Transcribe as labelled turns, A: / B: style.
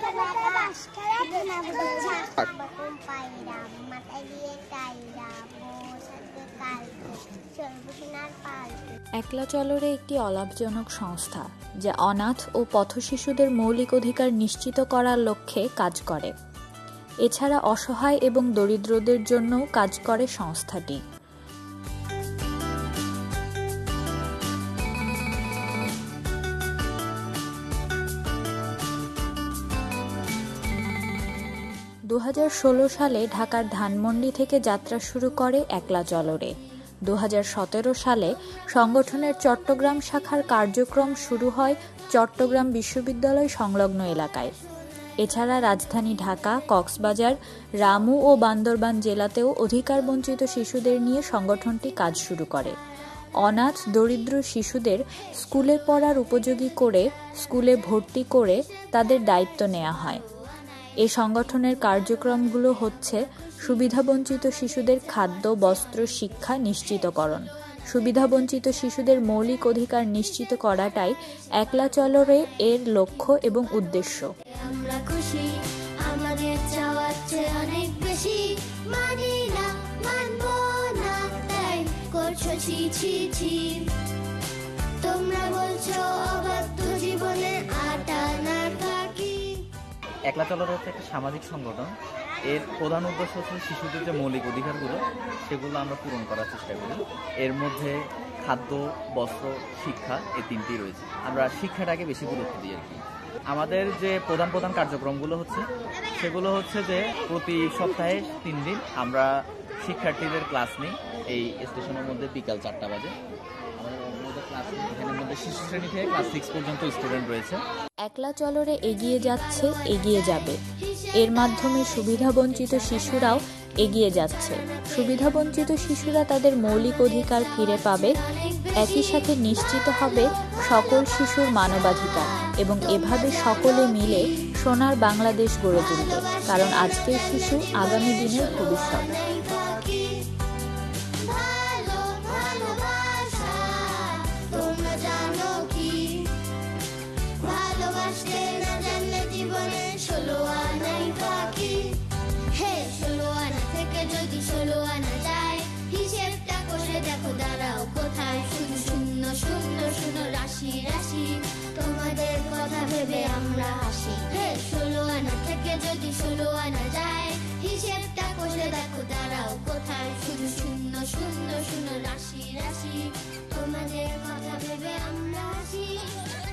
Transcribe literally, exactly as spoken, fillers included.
A: একলা চলরে একটি অলাভজনক সংস্থা যা অনাথ ও পথশিশুদের মৌলিক অধিকার নিশ্চিত করার লক্ষ্যে কাজ করে। এছাড়া অসহায় এবং দরিদ্রদের জন্যও কাজ করে সংস্থাটি। দু হাজার ষোলো সালে ঢাকার ধানমন্ডি থেকে যাত্রা শুরু করে একলা চলরে। দু হাজার সতেরো সালে সংগঠনের চট্টগ্রাম শাখার কার্যক্রম শুরু হয় চট্টগ্রাম বিশ্ববিদ্যালয় সংলগ্ন এলাকায়। এছাড়া রাজধানী ঢাকা, কক্সবাজার, রামু ও বান্দরবান জেলাতেও অধিকার বঞ্চিত শিশুদের নিয়ে সংগঠনটি কাজ শুরু করে। অনাথ দরিদ্র শিশুদের স্কুলে পড়ার উপযোগী করে স্কুলে ভর্তি করে তাদের দায়িত্ব নেওয়া হয়। এ সংগঠনের কার্যক্রমগুলো হচ্ছে সুবিধাবঞ্চিত শিশুদের খাদ্য, বস্ত্র, শিক্ষা নিশ্চিতকরণ। সুবিধাবঞ্চিত শিশুদের মৌলিক অধিকার নিশ্চিত করাটাই একলা চলরে এর লক্ষ্য এবং উদ্দেশ্য।
B: আমরা খুশি, আমাদের চাওয়ার চেয়ে অনেক বেশি, মানি না, মানব না, তাই করছো ছি ছি ছি। তোমরা বলছো অবাধ্য জীবনে আটা না থাকি।
C: একলা চলরে হচ্ছে একটা সামাজিক সংগঠন। এর প্রধান উদ্দেশ্য হচ্ছে শিশুদের যে মৌলিক অধিকারগুলো সেগুলো আমরা পূরণ করার চেষ্টা করি। এর মধ্যে খাদ্য, বস্ত্র, শিক্ষা এই তিনটি রয়েছে। আমরা শিক্ষাটাকে বেশি গুরুত্ব দিই আর কি। আমাদের যে প্রধান প্রধান কার্যক্রমগুলো হচ্ছে সেগুলো হচ্ছে যে প্রতি সপ্তাহে তিন দিন আমরা শিক্ষার্থীদের ক্লাস নিই এই স্টেশনের মধ্যে বিকাল চারটা বাজে। এখানের মধ্যে শিশু শ্রেণী থেকে ক্লাস সিক্স পর্যন্ত স্টুডেন্ট রয়েছে।
A: একলা চলরে এগিয়ে যাচ্ছে, এগিয়ে যাবে। এর মাধ্যমে সুবিধাবঞ্চিত শিশুরাও এগিয়ে যাচ্ছে। সুবিধাবঞ্চিত শিশুরা তাদের মৌলিক অধিকার ফিরে পাবে, একই সাথে নিশ্চিত হবে সকল শিশুর মানবাধিকার এবং এভাবে সকলে মিলে সোনার বাংলাদেশ গড়ে তুলবে। কারণ আজকের শিশু আগামী দিনের ভবিষ্যৎ।
B: তোমাদের কথা ভেবে আমরা হাসি। হে ষোলো আনা থেকে যদি ষোলো আনা যায়, হিসেবটা কষে দেখো দাঁড়াও কোথায়, শুধু শূন্য শূন্য শূন্য রাশি রাশি। তোমাদের কথা ভেবে আমরা হাসি।